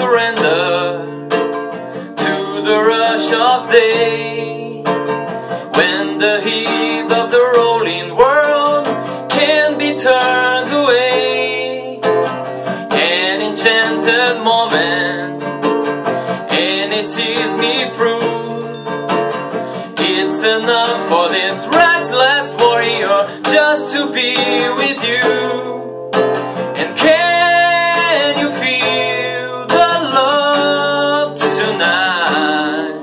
surrender to the rush of day, when the heat of the rolling world can be turned away. An enchanted moment, and it sees me through. It's enough for this restless warrior just to be with you. And can you feel the love tonight?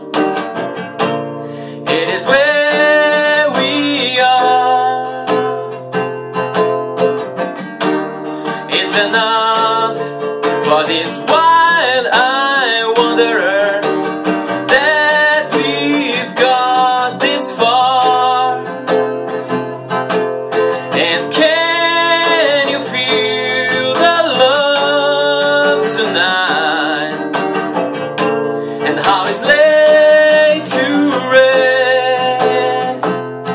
It is where we are. It's enough for this wild-eyed wanderer that we've got this far. And can you feel the love tonight? And how it's laid to rest.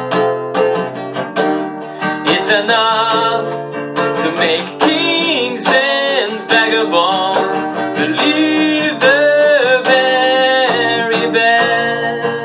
It's enough to make kings and vagabonds believe the very best.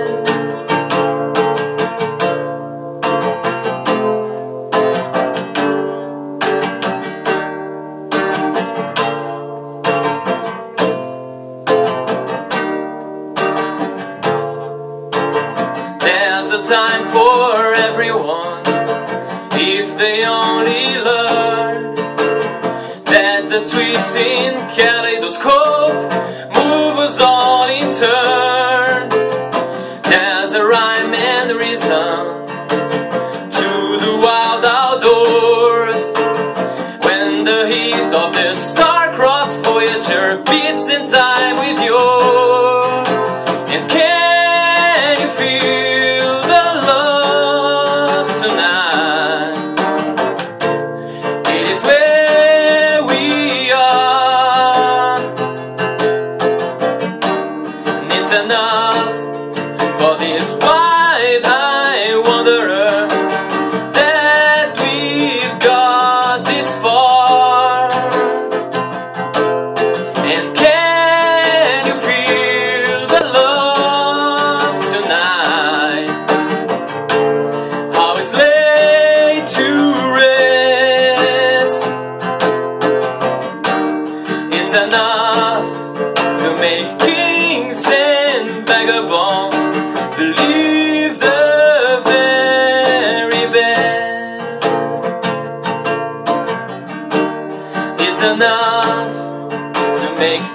There's a time for everyone, if they only learn that the twisting kaleidoscope moves us all in turn. There's a rhyme and reason to the wild outdoors, when the heat of the star-crossed Voyager beats in time with yours. And can you feel the love tonight? It is where we are. And it's enough for this wide-eyed wanderer that we've got this far. And can you feel the love tonight? How it's laid to rest. It's enough to make kings and vagabonds believe the very best. It's enough to make